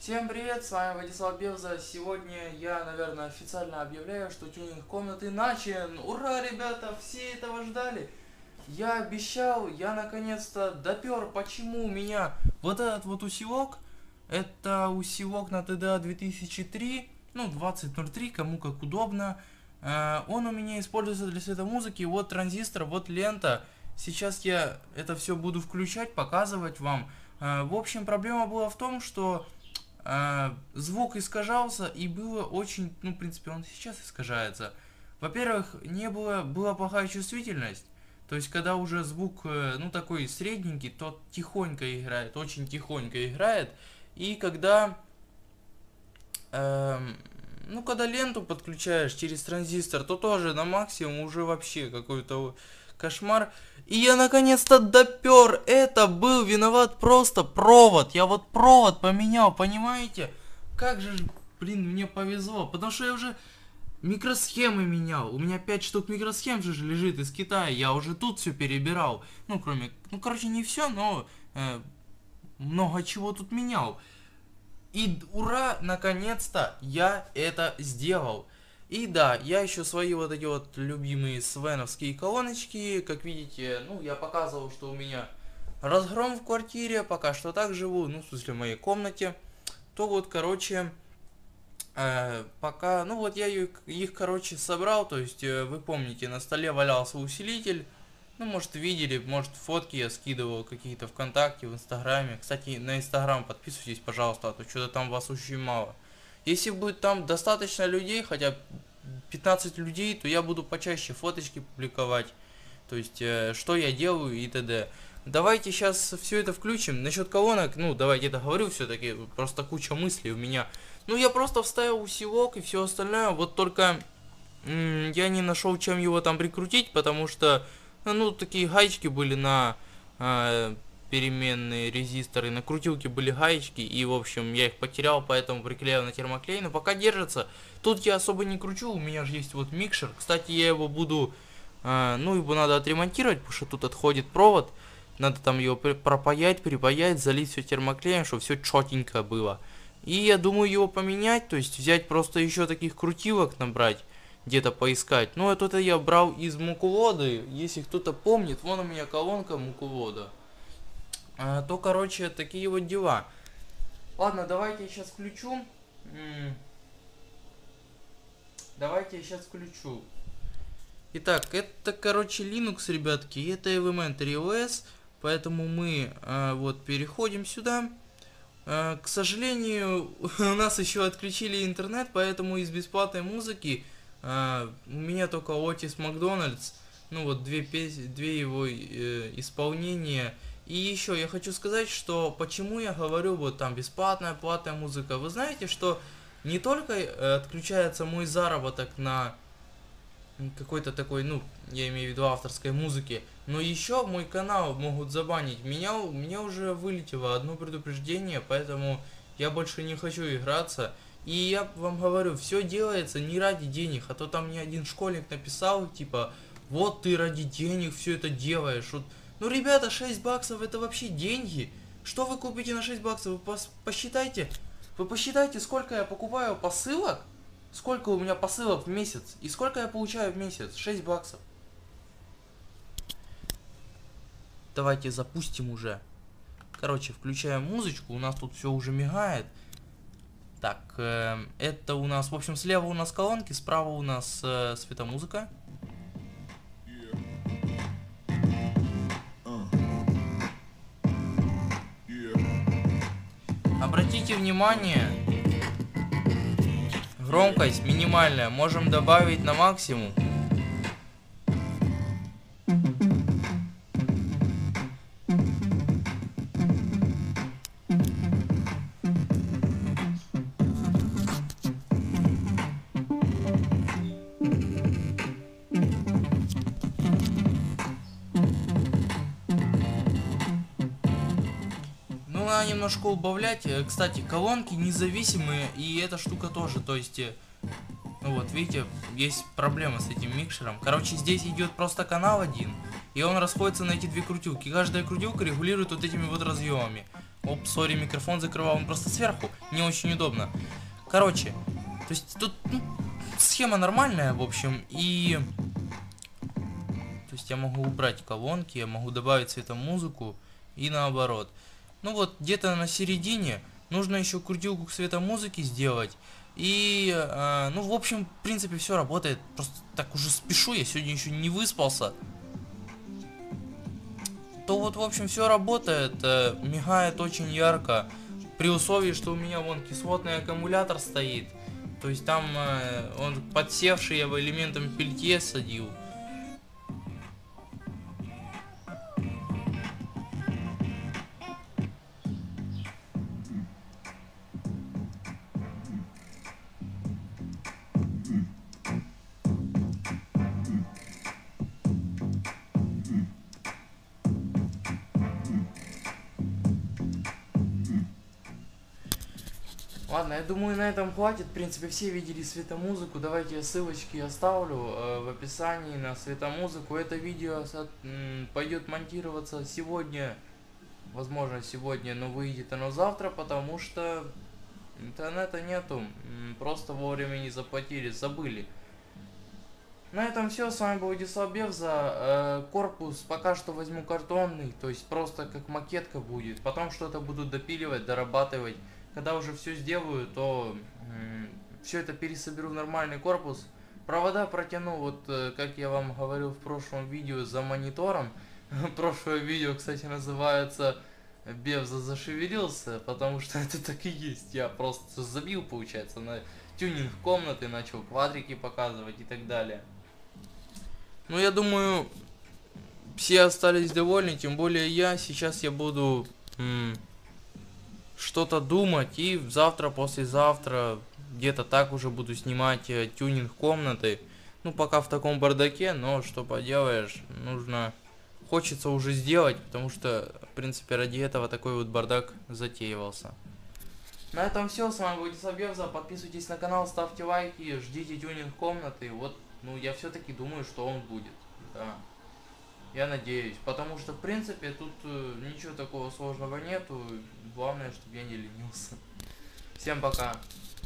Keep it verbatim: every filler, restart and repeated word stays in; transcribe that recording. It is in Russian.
Всем привет, с вами Владислав Бевза. Сегодня я, наверное, официально объявляю, что тюнинг комнаты начат. Ура, ребята, все этого ждали. Я обещал, я наконец-то допер, почему у меня вот этот вот усилок, это усилок на тэ дэ а две тысячи три, ну двадцать ноль три, кому как удобно. Э, Он у меня используется для светомузыки, вот транзистор, вот лента. Сейчас я это все буду включать, показывать вам. Э, В общем, проблема была в том, что а, звук искажался и было очень, ну, в принципе, он сейчас искажается. Во-первых, не было, была плохая чувствительность. То есть, когда уже звук, э, ну, такой средненький, то тихонько играет, очень тихонько играет. И когда, эм, ну, когда ленту подключаешь через транзистор, то тоже на максимум уже вообще какой-то кошмар. И я наконец-то допер. Это был виноват просто провод. Я вот провод поменял, понимаете? Как же, блин, мне повезло. Потому что я уже микросхемы менял. У меня пять штук микросхем же лежит из Китая. Я уже тут все перебирал. Ну, кроме... Ну, короче, не все, но э, много чего тут менял. И ура, наконец-то я это сделал. И да, я еще свои вот эти вот любимые свеновские колоночки, как видите, ну, я показывал, что у меня разгром в квартире, пока что так живу, ну, в смысле, в моей комнате, то вот, короче, э, пока, ну, вот я их, их, короче, собрал, то есть, э, вы помните, на столе валялся усилитель, ну, может, видели, может, фотки я скидывал какие-то ВКонтакте, в Инстаграме, кстати, на Инстаграм подписывайтесь, пожалуйста, а то что-то там вас очень мало. Если будет там достаточно людей, хотя пятнадцать людей, то я буду почаще фоточки публиковать. То есть, э, что я делаю и т.д. Давайте сейчас все это включим. Насчет колонок, ну, давайте это говорю все-таки, просто куча мыслей у меня. Ну, я просто вставил усилок и все остальное, вот только м, я не нашел, чем его там прикрутить, потому что, ну, такие гаечки были на... Э, переменные резисторы, на крутилке были гаечки, и, в общем, я их потерял, поэтому приклеил на термоклей, но пока держится. Тут я особо не кручу, у меня же есть вот микшер, кстати, я его буду, э, ну, его надо отремонтировать, потому что тут отходит провод, надо там его пропаять, припаять, залить все термоклеем, чтобы все четенько было. И я думаю его поменять, то есть взять просто еще таких крутилок набрать, где-то поискать. Ну, это я брал из Мукулоды, если кто-то помнит, вон у меня колонка Мукулода. А, то, короче, такие вот дела. Ладно, давайте я сейчас включу. М давайте я сейчас включу. Итак, это, короче, Linux, ребятки, и это Elementary о эс. Поэтому мы а, вот переходим сюда. А, к сожалению, у нас еще отключили интернет, поэтому из бесплатной музыки а, у меня только Otis Макдональдс. Ну вот две песни, две его э, исполнения. И еще я хочу сказать, что почему я говорю вот там бесплатная, платная музыка. Вы знаете, что не только э, отключается мой заработок на какой-то такой, ну, я имею в виду авторской музыки, но еще мой канал могут забанить. Меня, мне уже вылетело одно предупреждение, поэтому я больше не хочу играться. И я вам говорю, все делается не ради денег, а то там мне один школьник написал, типа, вот ты ради денег все это делаешь. Вот. Ну, ребята, шесть баксов это вообще деньги. Что вы купите на шесть баксов? Вы пос посчитайте. Вы посчитайте, сколько я покупаю посылок. Сколько у меня посылок в месяц. И сколько я получаю в месяц. шесть баксов. Давайте запустим уже. Короче, включаем музычку. У нас тут все уже мигает. Так, э, это у нас, в общем, слева у нас колонки, справа у нас э, светомузыка. Обратите внимание, громкость минимальная, можем добавить на максимум. Надо немножко убавлять. Кстати, колонки независимые, и эта штука тоже. То есть, ну вот, видите, есть проблема с этим микшером. Короче, здесь идет просто канал один, и он расходится на эти две крутилки. Каждая крутилка регулирует вот этими вот разъемами. Оп, сори, микрофон закрывал, он просто сверху. Не очень удобно. Короче, то есть тут ну, схема нормальная, в общем, и... То есть я могу убрать колонки, я могу добавить светомузыку и наоборот. Ну вот, где-то на середине нужно еще крутилку к светомузыке сделать. И, э, ну, в общем, в принципе, все работает. Просто так уже спешу, я сегодня еще не выспался. То вот, в общем, все работает, э, мигает очень ярко. При условии, что у меня вон кислотный аккумулятор стоит. То есть там э, он подсевший, я его элементом пельтье садил. Ладно, я думаю, на этом хватит. В принципе, все видели светомузыку. Давайте я ссылочки оставлю э, в описании на светомузыку. Это видео пойдет монтироваться сегодня. Возможно, сегодня, но выйдет оно завтра, потому что интернета нету. Просто вовремя не заплатили, забыли. На этом все. С вами был Владислав Бевза. Э, корпус пока что возьму картонный, то есть просто как макетка будет. Потом что-то буду допиливать, дорабатывать. Когда уже все сделаю, то м, все это пересоберу в нормальный корпус. Провода протяну, вот э, как я вам говорил в прошлом видео, за монитором. Прошлое видео, кстати, называется «Бевза зашевелился», потому что это так и есть. Я просто забил, получается, на тюнинг комнаты, начал квадрики показывать и так далее. Ну, я думаю, все остались довольны, тем более я. Сейчас я буду... М что-то думать, и завтра, послезавтра где-то так уже буду снимать э, тюнинг комнаты. Ну, пока в таком бардаке, но что поделаешь, нужно, хочется уже сделать, потому что, в принципе, ради этого такой вот бардак затеивался. На этом все, с вами был Владислав Бевза, подписывайтесь на канал, ставьте лайки, ждите тюнинг комнаты, вот, ну, я все-таки думаю, что он будет, да. Я надеюсь, потому что, в принципе, тут э, ничего такого сложного нету. Главное, чтобы я не ленился. Всем пока.